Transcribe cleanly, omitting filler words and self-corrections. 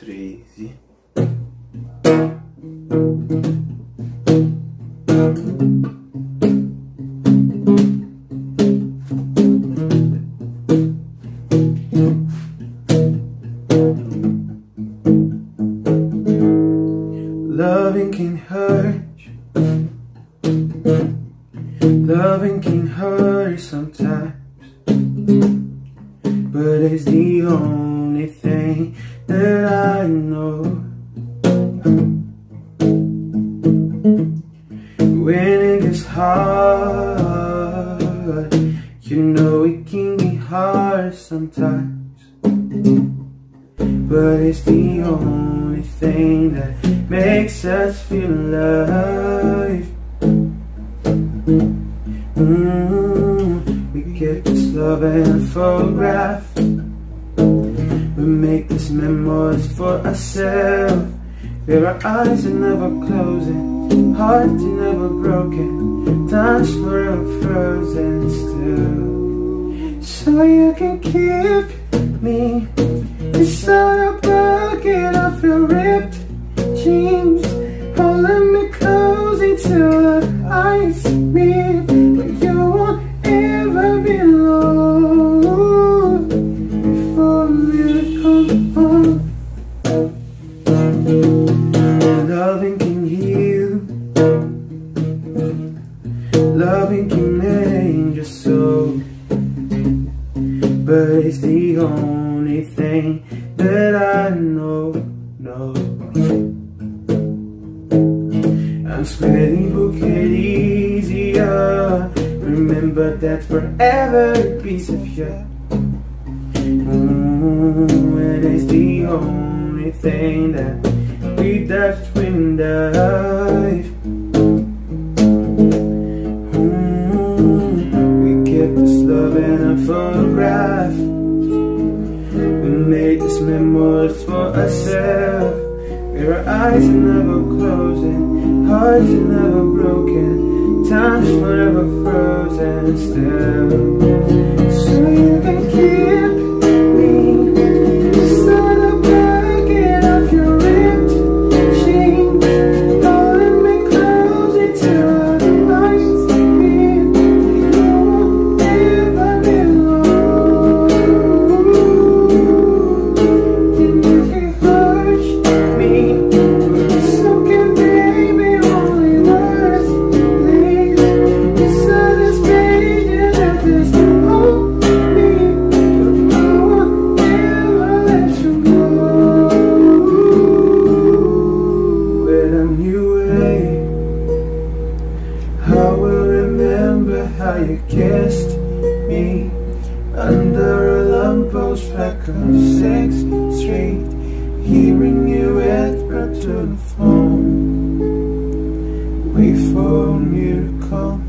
13. Loving can hurt. Loving can hurt sometimes, but it's the only thing that I know. When it gets hard, you know it can be hard sometimes, but it's the only thing that makes us feel alive. We get this love in a photograph. We make these memories for ourselves, where our eyes are never closing, hearts are never broken, time's forever frozen still. So you can keep me inside your pocket of your ripped jeans, holding me close until our eyes meet, but you won't ever be alone before you come home. Loving can heal, loving can mend your soul, but it's the only thing that I know. I'm spreading bouquet easier. Remember that forever a piece of you. And it's the only thing that we touched when dive. We kept this love in a photograph. We made these memories for ourselves, where our eyes are never closing, hearts are never broken, time's forever frozen still. So you can keep me inside the pocket of your ripped jeans, holding me close until our eyes meet. You won't ever be alone. You can hurt me, so can baby only words. Please, inside this page of this hold me, but I won't ever let you go. When I'm away, I will remember how you kissed me under a lamppost back on 6th Street, hearing you right to the phone. Wait for you to come.